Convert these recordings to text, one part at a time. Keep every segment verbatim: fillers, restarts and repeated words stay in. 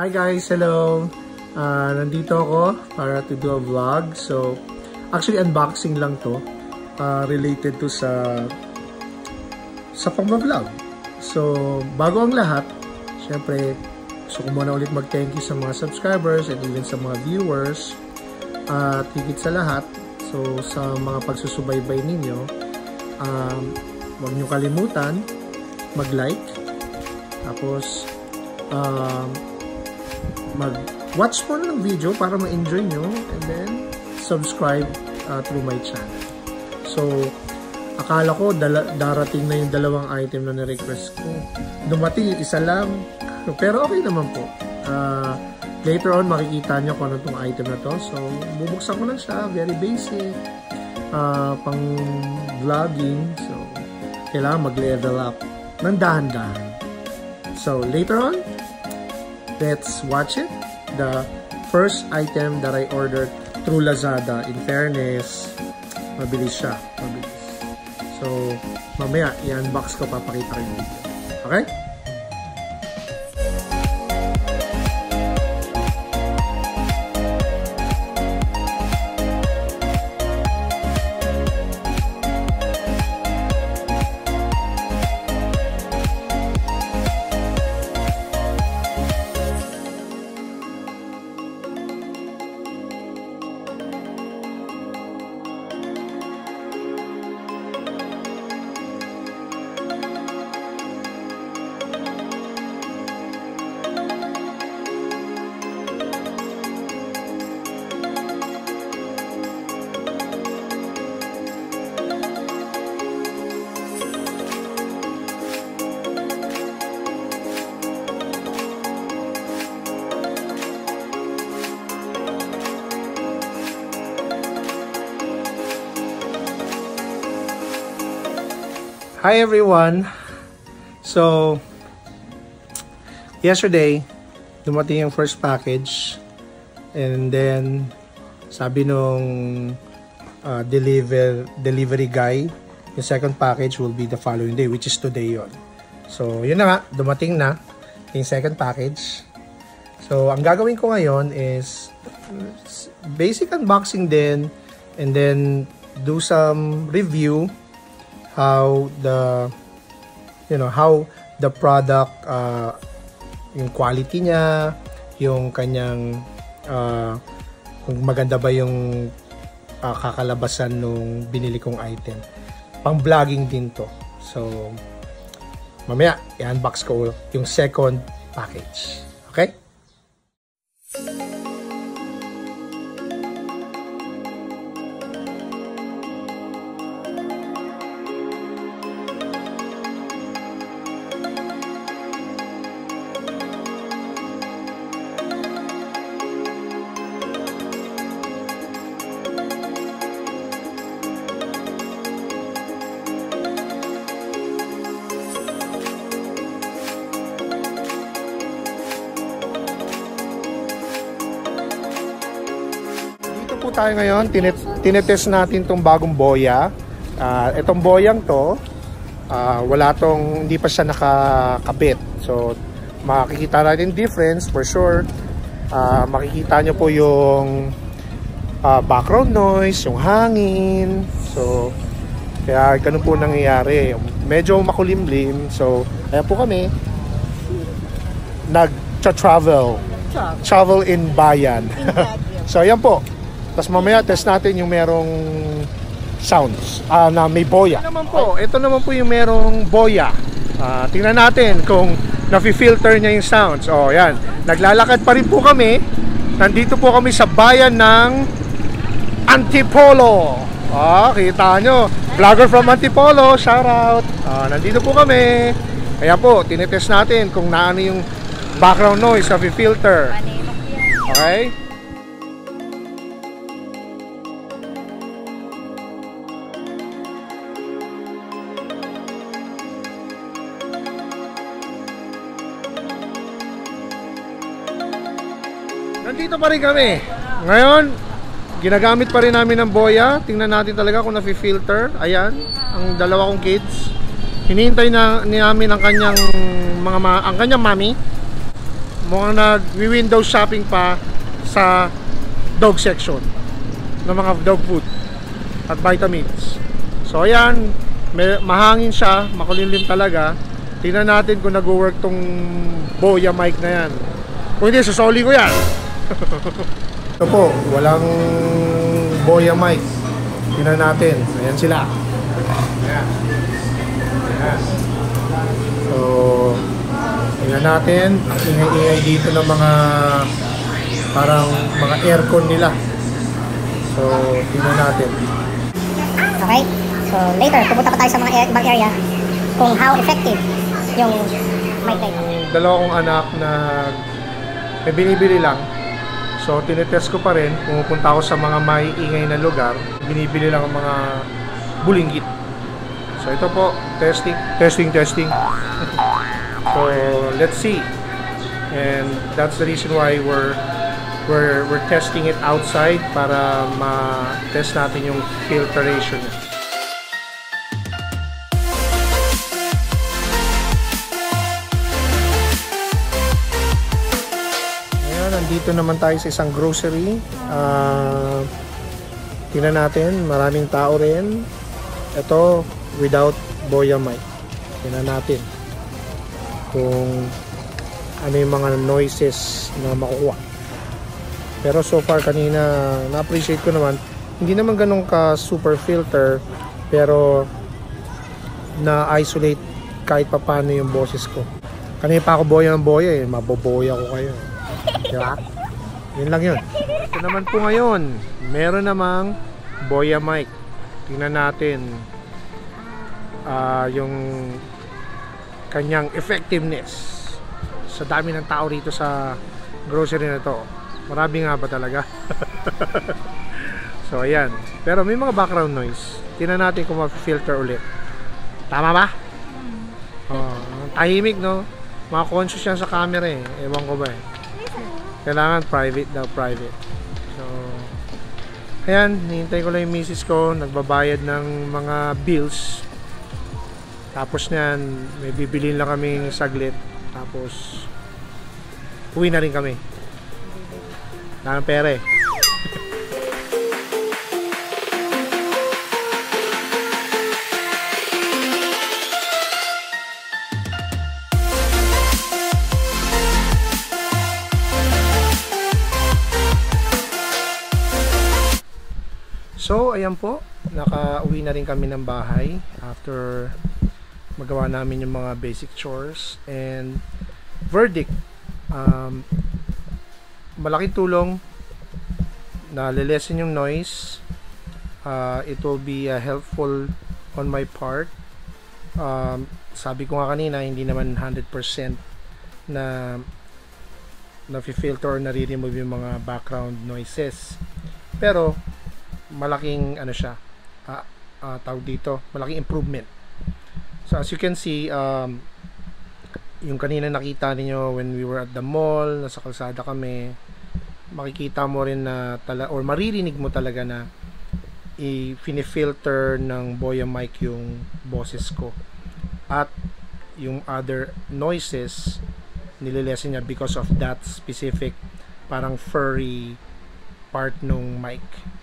Hi guys, hello! Uh, nandito ako para to do a vlog. So, actually unboxing lang to. Uh, related to sa sa pang-vlog. So, bago ang lahat, syempre, gusto ko muna ulit mag-thank you sa mga subscribers and even sa mga viewers. At uh, higit sa lahat, so sa mga pagsusubaybay ninyo, um, huwag nyo kalimutan mag-like, tapos um, mag-watch mo na ng video para ma-enjoy nyo, and then subscribe uh, through my channel. So, akala ko dala darating na yung dalawang item na ni-request ko. Dumating yung isa lang, pero okay naman po. Uh, later on, makikita nyo kung ano itong item na to. So, bubuksan ko lang siya. Very basic. Uh, pang vlogging. So, kailangan mag-level up ng dahan-dahan. So, later on, let's watch it. The first item that I ordered through Lazada. In fairness, mabilis siya. Mabilis. So, mamaya, i-unbox ko, papakita ko yung video. Okay? Hi everyone! So, yesterday, dumating yung first package, and then, sabi nung uh, deliver, delivery guy, yung second package will be the following day, which is today yon. So, yun na nga, dumating na yung second package. So, ang gagawin ko ngayon is basic unboxing din, and then do some review how the you know how the product uh, yung quality niya, yung kanyang uh, kung maganda ba yung uh, kakalabasan nung binili kong item. Pang vlogging din to. So mamaya i-unbox ko yung second package. Okay? Po tayo ngayon, tinet tinetest natin tong bagong Boya. Uh, itong Boyang to, uh, wala tong, hindi pa siya nakakabit. So, makikita natin difference for sure. Uh, makikita nyo po yung uh, background noise, yung hangin. So, kaya ganun po nangyayari. Medyo makulimlim. So, kaya po kami nag-travel. Travel in bayan. So, ayan po. Tapos mamaya test natin yung merong sounds uh, na may Boya. Ito naman po, ito naman po yung merong Boya. Uh, tingnan natin kung nafi-filter niya yung sounds. Oh, yan. Naglalakad pa rin po kami. Nandito po kami sa bayan ng Antipolo. Ah, kita nyo. Vlogger from Antipolo, shout out. Uh, nandito po kami. Kaya po, tinetest natin kung naano yung background noise nafi-filter. Okay? Nandito pa rin kami. Ngayon, ginagamit pa rin namin ng Boya. Tingnan natin talaga kung nafi-filter. Ayan, ang dalawa kong kids. Hinihintay na namin ang kanyang mga ma ang kanyang mami. mukhang nag-window shopping pa sa dog section ng mga dog food at vitamins. So ayan, may, mahangin siya, makulimlim talaga. Tingnan natin kung nag-work tong Boya Mic na yan. Kung hindi, susoli ko yan. Ito po, walang Boya Mic. Tingnan natin. Ayan sila. Ayan. Ayan. So, tingnan natin. Ang ingay-ingay dito ng mga parang mga aircon nila. So, tingnan natin. Okay? So, later, pupunta pa tayo sa mga ibang area kung how effective yung mic na ito. Dalawa kong anak na may binibili lang. So, tinetest ko pa rin. Pumupunta ako sa mga may ingay na lugar. Binibili lang ang mga bulinggit. So, ito po. Testing. Testing, testing. So, let's see. And that's the reason why we're we're, we're testing it outside para ma-test natin yung filtration. Nandito naman tayo sa isang grocery. Uh, tingnan natin, maraming tao rin. Ito, without Boya Mic. Tingnan natin kung ano yung mga noises na makukuha. Pero so far kanina, na-appreciate ko naman. Hindi naman ganun ka super filter, pero na-isolate kahit pa paano yung boses ko. Kanina pa ako boya ng boya eh, maboboya ko kayo. Diba? Yun lang yun. Ito naman po ngayon, meron namang Boya Mic. Tingnan natin uh, yung kanyang effectiveness. Sa dami ng tao rito sa grocery na to. Marami nga ba talaga? So ayan. Pero may mga background noise. Tingnan natin kung ma-filter ulit. Tama ba? Oh, tahimik no? Mga conscious yan sa camera eh. Ewan ko ba eh. Kailangan private daw, private. So, ayan, hintay ko lang yung misis ko, nagbabayad ng mga bills. Tapos niyan, may bibilin lang kaming saglit. Tapos, uwi na rin kami. Wala ng pera eh. So, ayan po, naka-uwi na rin kami ng bahay after magawa namin yung mga basic chores. And verdict, um, malaking tulong na lilesen yung noise. Uh, it will be uh, helpful on my part. Um, sabi ko nga kanina, hindi naman one hundred percent na na-filter or nare-remove yung mga background noises. Pero, malaking ano siya uh, uh, tawag dito, malaking improvement. So as you can see, um, yung kanina nakita niyo when we were at the mall, nasa kalsada kami, makikita mo rin na tala, or maririnig mo talaga na i-filter ng Boya Mic yung boses ko at yung other noises nililesen niya because of that specific parang furry part nung mic.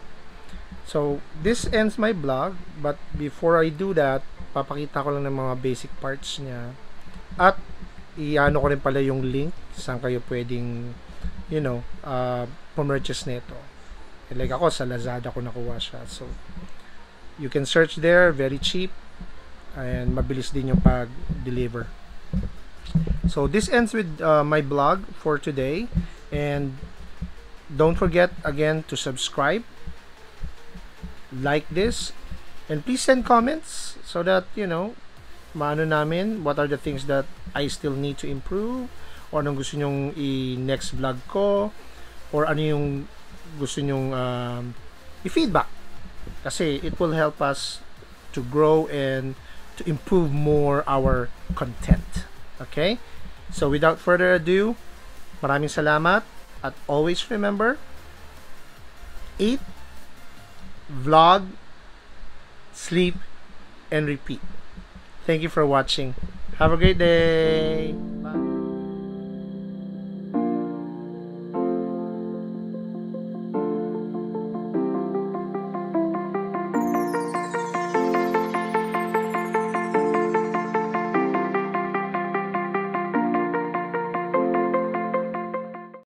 So, this ends my vlog, but before I do that, papakita ko lang ng mga basic parts niya. At, i-ano ko rin pala yung link saan kayo pwedeng, you know, uh, purchase nito. Like ako, sa Lazada ko nakuha siya. So, you can search there, very cheap, and mabilis din yung pag-deliver. So, this ends with uh, my vlog for today. And, don't forget, again, to subscribe, like this, and please send comments so that, you know, maano namin what are the things that I still need to improve, or anong gusto nyong i-next vlog ko, or ano yung gusto nyong um, i-feedback, kasi it will help us to grow and to improve more our content. Okay? So without further ado, maraming salamat, at always remember, eat, vlog, sleep, and repeat. Thank you for watching. Have a great day. Bye.